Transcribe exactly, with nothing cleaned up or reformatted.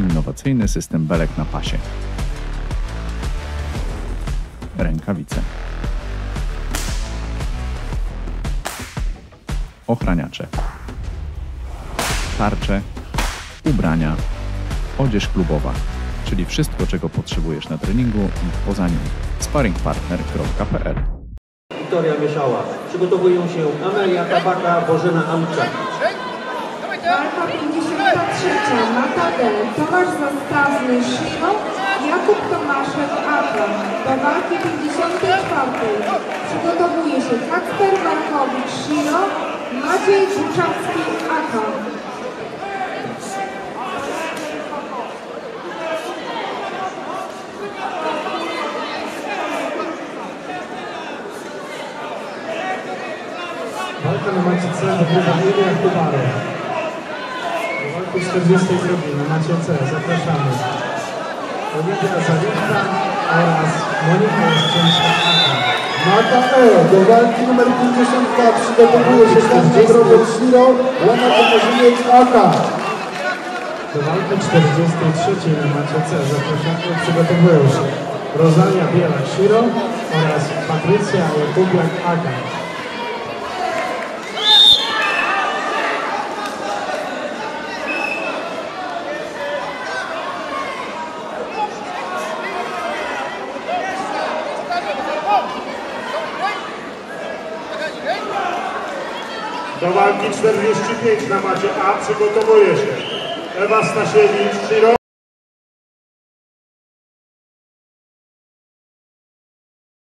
innowacyjny system belek na pasie. Rękawice. Ochraniacze. Tarcze, ubrania, odzież klubowa, czyli wszystko, czego potrzebujesz na treningu i poza nim. sparringpartner kropka p l. Wiktoria Mieszała. Przygotowują się Amelia Tabaka, Bożena Amczak. Walka pięćdziesiąta trzecia na tabelę. Tomasz Zastawny Shiro, Jakub Tomaszek Aka. Do walki pięćdziesiątej czwartej przygotowuje się Kacper Markowicz Shiro, Maciej Buczacki Aka. Walka na macie C wygrywa Ilia Kubary. Do walki czterdziestej drugiej na macie C zapraszamy Oliwia Zawietka oraz Monika Jastrzębska-Aka. Mata E do walki numer pięćdziesiąt dwa przygotowuje się Kacper Robert Shiro, Łana Tomasziniec Aka. Do walki czterdziestej trzeciej na macie C zapraszamy, przygotowują się Rosalia Biela-Shiro oraz Patrycja Jakubiak-Aka. Do walki czterdzieści pięć na macie A przygotowuje się Ewa Stasiewicz, Shiro.